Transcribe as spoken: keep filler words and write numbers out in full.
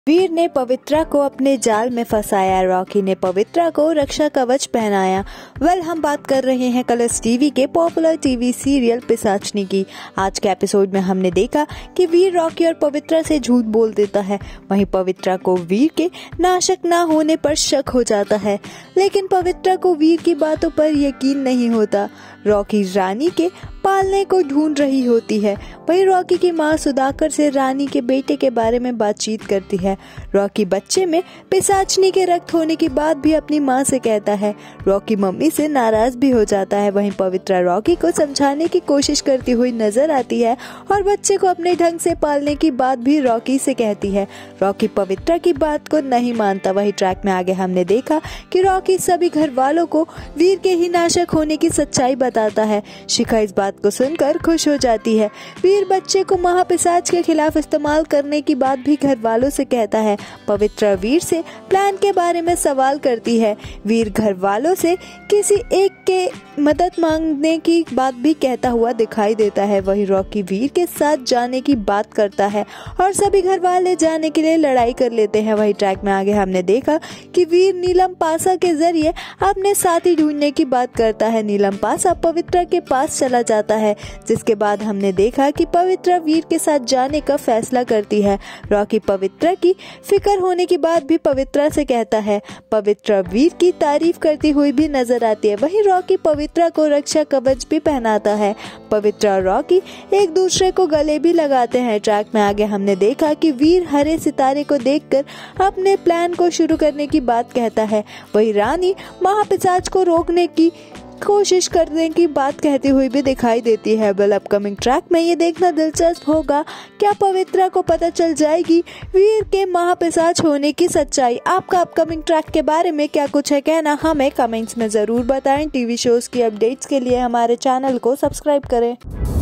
वीर ने पवित्रा को अपने जाल में फंसाया, रॉकी ने पवित्रा को रक्षा कवच पहनाया। वेल हम बात कर रहे हैं कलर्स टीवी के पॉपुलर टीवी सीरियल पिशाचनी की। आज के एपिसोड में हमने देखा कि वीर रॉकी और पवित्रा से झूठ बोल देता है, वहीं पवित्रा को वीर के नाशक ना होने पर शक हो जाता है, लेकिन पवित्रा को वीर की बातों पर यकीन नहीं होता। रॉकी रानी के पालने को ढूंढ रही होती है, वहीं रॉकी की मां सुधाकर से रानी के बेटे के बारे में बातचीत करती है। रॉकी बच्चे में पिशाचनी के रक्त होने की बात भी अपनी मां से कहता है। रॉकी मम्मी से नाराज भी हो जाता है, वहीं पवित्रा रॉकी को समझाने की कोशिश करती हुई नजर आती है और बच्चे को अपने ढंग से पालने की बात भी रॉकी से कहती है। रॉकी पवित्रा की बात को नहीं मानता। वहीं ट्रैक में आगे हमने देखा कि रॉकी सभी घर वालों को वीर के ही नाशक होने की सच्चाई बताता है। शिखा इस बात को सुनकर खुश हो जाती है। वीर बच्चे को महापिशाच के खिलाफ इस्तेमाल करने की बात भी घर वालों से कहता है। पवित्रा वीर से प्लान के बारे में सवाल करती है। वीर घर वालों से किसी एक के मदद मांगने की बात भी कहता हुआ दिखाई देता है। वही रॉकी वीर के साथ जाने की बात करता है और सभी घर वाले जाने के लिए लड़ाई कर लेते हैं। वही ट्रैक में आगे हमने देखा कि वीर नीलम पासा के जरिए अपने साथी ढूंढने की बात करता है। नीलम पासा पवित्रा के पास चला जाता है, जिसके बाद हमने देखा कि पवित्रा वीर के साथ जाने का फैसला करती है। रॉकी पवित्रा की फिक्र होने की बात भी पवित्रा से कहता है। पवित्रा वीर की तारीफ करती हुई भी नजर आती है। वहीं रॉकी पवित्रा को रक्षा कवच भी पहनाता है। पवित्रा और रॉकी एक दूसरे को गले भी लगाते हैं। ट्रैक में आगे हमने देखा कि वीर हरे सितारे को देखकर अपने प्लान को शुरू करने की बात कहता है। वही रानी महापिशाच को रोकने की कोशिश करने की बात कहती हुई भी दिखाई देती है। वेल अपकमिंग ट्रैक में ये देखना दिलचस्प होगा, क्या पवित्रा को पता चल जाएगी वीर के महापिशाच होने की सच्चाई। आपका अपकमिंग ट्रैक के बारे में क्या कुछ है कहना, हमें कमेंट्स में जरूर बताएं। टीवी शोज की अपडेट्स के लिए हमारे चैनल को सब्सक्राइब करें।